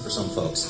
for some folks.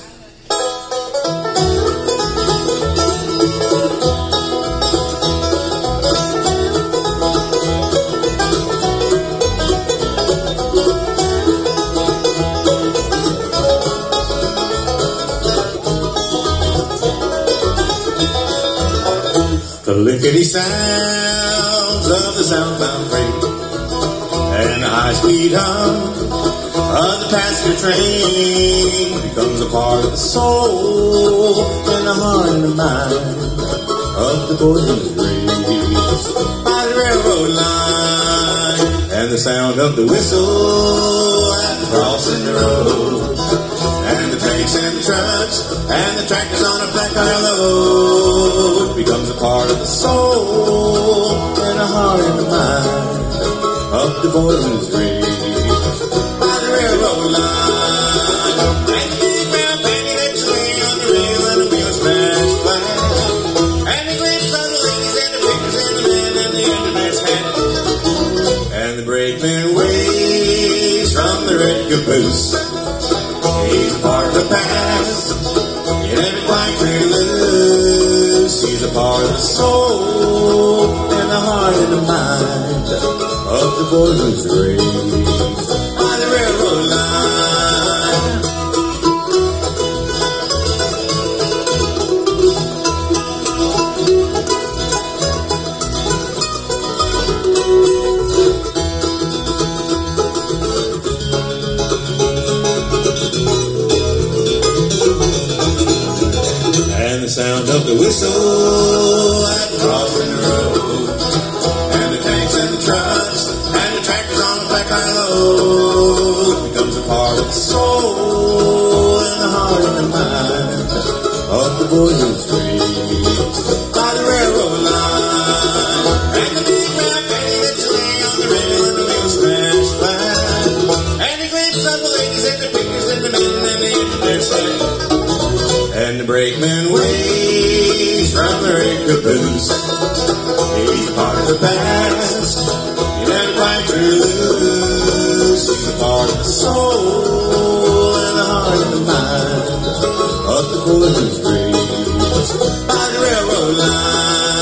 The lickety sounds of the southbound freight and the high-speed hum of the passenger train becomes a part of the soul and the heart and the mind of the boy who's raised by the railroad line, and the sound of the whistle at the crossing the road, and the tanks and the trucks and the tractors on a flat car load becomes a part of the soul and the heart and the mind of the boy who's raised by the railroad line. And the big brown penny that swing on the rail and the wheels smash flat, and the glimpse of the ladies and the pictures and the men and the engineer's hat, and the brakeman waves from the red caboose. He's a part of the past, he never quite clear loose. He's a part of the soul and the heart and the mind of the boy who's raised by the railroad line. And the sound of the whistle at the crossing the road, and the tanks and the trucks and the tractors on the flat car load becomes a part of the soul and the heart and the mind of the boy who's raised by the railroad line. And the big brown penny that swing on the rail and the wheels smash flat, and the glimpse of the ladies and the pickers and the men and the engineers hat, and the brakeman waves from the red caboose. He's part of the past, he never quite grew loose. He's a part of the soul and the heart and the mind of the boy who's raised by the railroad line.